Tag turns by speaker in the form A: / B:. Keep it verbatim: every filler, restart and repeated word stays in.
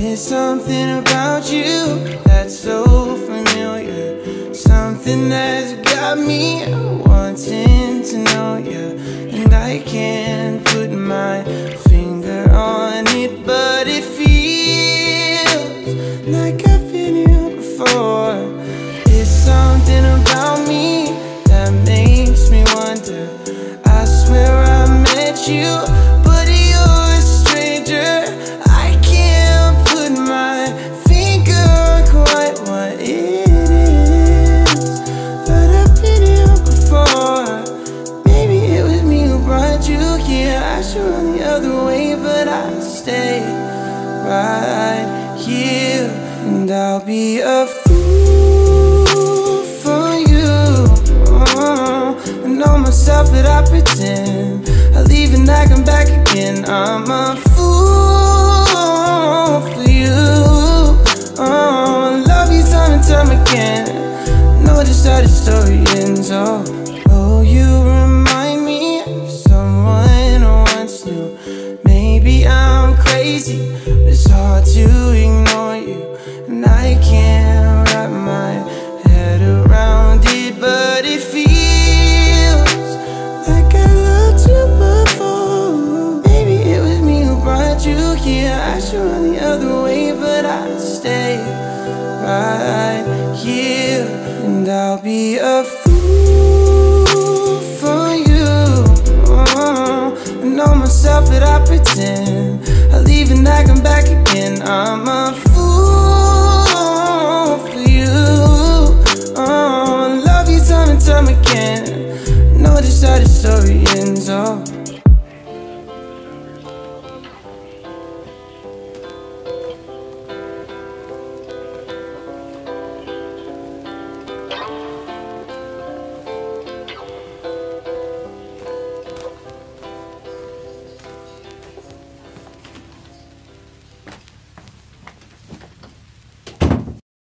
A: There's something about you that's so familiar, something that's got me wanting to know you. And I can't put my finger on it, but it feels like I've been here before. There's something about me that makes me wonder. I swear I met you, but you're a stranger. I can't put my finger on quite what it is, but I've been here before. Maybe it was me who brought you here. I should run the other way, but I stay right here. And I'll be a fool for you. Oh, I know myself, but I pretend. I leave and I come back again. I'm a fool for you. Oh, I love you time and time again. Know just how the story ends. Oh, oh, you remind me of someone I once knew. Maybe I'm crazy, but it's hard to ignore you. And I can't wrap my head around it, but it feels like I loved you before. Maybe it was me who brought you here. I should run the other way, but I stay right here. And I'll be a fool for you. Oh, I know myself, but I pretend. I leave and I come back again. I'm a fool for you. Oh, I love you time and time again. Know just how the story ends. Oh.